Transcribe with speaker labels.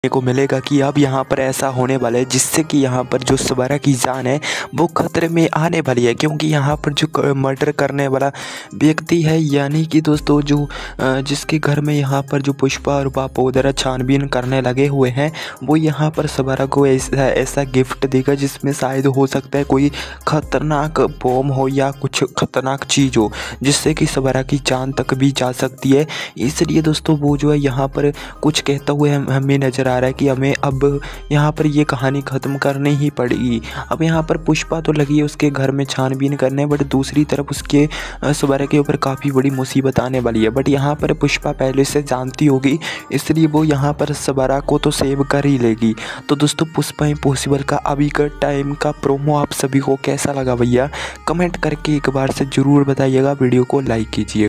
Speaker 1: को मिलेगा कि अब यहाँ पर ऐसा होने वाला है जिससे कि यहाँ पर जो सवारा की जान है वो खतरे में आने वाली है, क्योंकि यहाँ पर जो मर्डर करने वाला व्यक्ति है यानी कि दोस्तों जो जिसके घर में यहाँ पर जो पुष्पा और पापा उधर छानबीन करने लगे हुए हैं वो यहाँ पर सवारा को ऐसा गिफ्ट देगा जिसमें शायद हो सकता है कोई खतरनाक बॉम्ब हो या कुछ खतरनाक चीज़ हो जिससे कि सवारा की जान तक भी जा सकती है। इसलिए दोस्तों वो जो है यहाँ पर कुछ कहता हुए हमें नज़र आ रहा है कि हमें अब यहाँ पर ये कहानी ख़त्म करनी ही पड़ेगी। अब यहाँ पर पुष्पा तो लगी है उसके घर में छानबीन करने, बट दूसरी तरफ उसके सवारा के ऊपर काफ़ी बड़ी मुसीबत आने वाली है। बट यहाँ पर पुष्पा पहले से जानती होगी इसलिए वो यहाँ पर सवारा को तो सेव कर ही लेगी। तो दोस्तों पुष्पा इम्पॉसिबल का अभी का टाइम का प्रोमो आप सभी को कैसा लगा भैया कमेंट करके एक बार से ज़रूर बताइएगा, वीडियो को लाइक कीजिए।